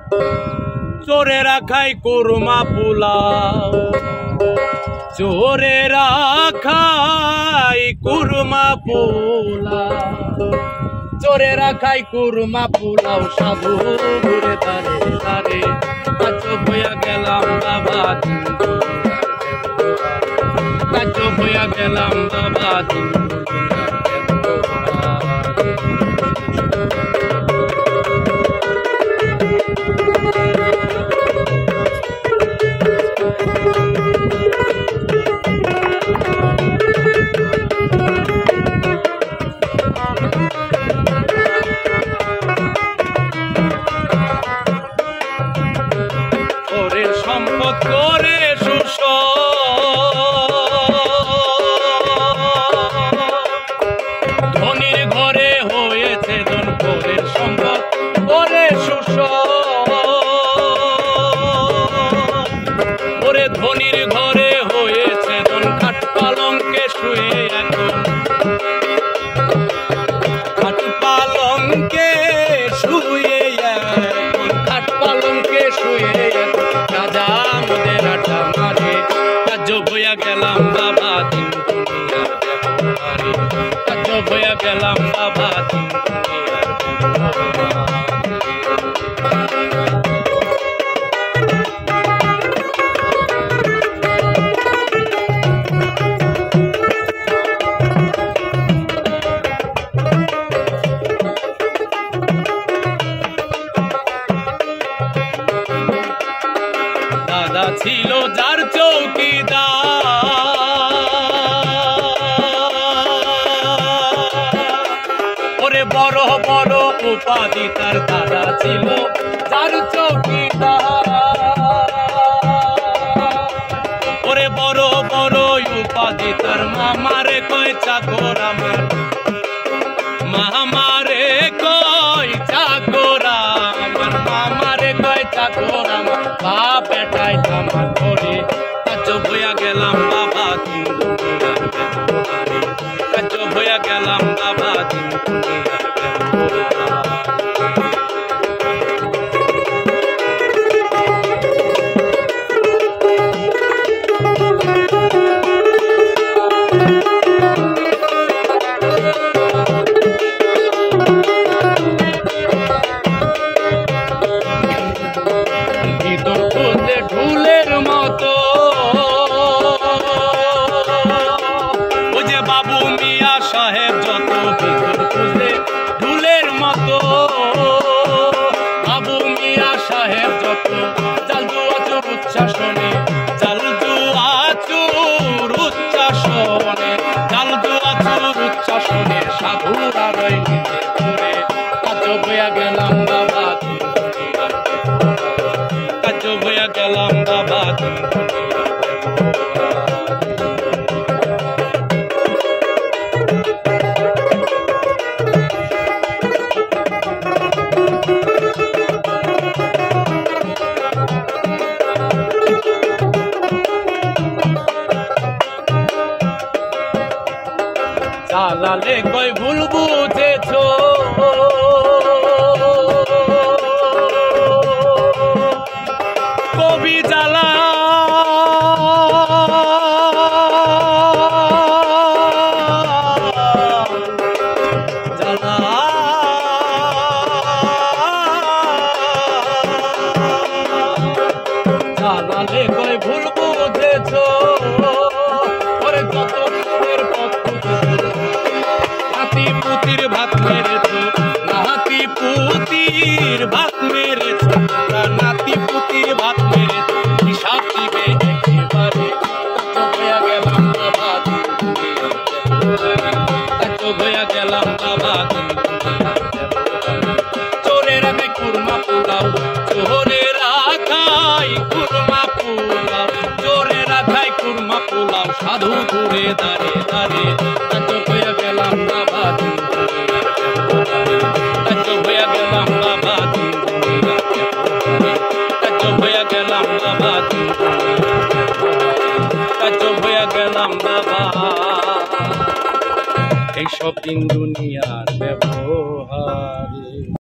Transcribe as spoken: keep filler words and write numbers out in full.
চোরেরা খাই কুরমা পোলাও, চোরেরা খাই কুরমা পোলাও, চোরেরা খাই কুরমা পোলাও, সাধু ঘুরে দাঁড়ে দাঁড়ে কাচো হইয়া গেলাম বাবা কাচো হইয়া গেলাম বাবা সম্পদ করে সুস ধনির ঘরে হয়েছে ধনপুরের সম্পদ করে সুস ওরে ধনির ঘরে হয়েছে ধন খাট পালঙ্কে শুয়ে এখন খাট পালঙ্কে শুয়ে এখন খাট পালঙ্কে শুয়ে রাজা মোদের আটা মারে কাজো হইয়া গেলাম বাবা দিন দুনিয়ার ব্যবহারে কাজো হইয়া গেলাম বাবা দিন দুনিয়ার দাদা ছিল যার চৌকিদার ওরে বড় বড় উপাধি তার দাদা ছিল যার চৌকিদার ওরে বড় বড় উপাধি তার মামারে কয় চাকর আমার মামারে কয় চাকর আমার মামারে কয় চাকর আমার বাপ বেটাই আমার ঘরে কাজো হইয়া গেলাম বাবা দিন দুনিয়ার ব্যবহারে কাজো হইয়া গেলাম বাবা দিন দুনিয়ার ঢুলের মতো ও যে বাবু মিয়া সাহেব যত ভিতর খুঁজে ঢুলের মতো বাবু মিয়া সাহেব যত চাল জুয়াচুর উচ্চাসনে চাল জুয়াচুর উচ্চাসনে চাল জুয়াচুর উচ্চাসনে সাধুরা রয় নিজের করে কাজো হইয়া গেলাম বাবা কাজো হইয়া গেলাম বাবা চালালে কই ভুল বুঝেছ কবি জ্বালা জ্বালা চালালে কই ভুল বুঝেছ ওরে যত সুরের পথ নাতি পুতির ভাত মেরেছ নাতি পুতির ভাত মেরেছ নাতি পুতির ভাত মেরেছ হিসাব দিবে একেবারে কাজো হইয়া গেলাম বাবা কাজো হইয়া গেলাম বাবা চোরেরা খাই কুরমা পোলাও চোরেরা খাই কুরমা পোলাও চোরেরা খাই কুরমা পোলাও সাধু ঘুরে দাঁড়ে দাঁড়ে কাজো হইয়া গেলাম বাবা কাজো হইয়া গেলাম বাবা কাজো হইয়া গেলাম বাবা কাজো হইয়া গেলাম বাবা এইসব দিন দুনিয়ার ব্যবহার।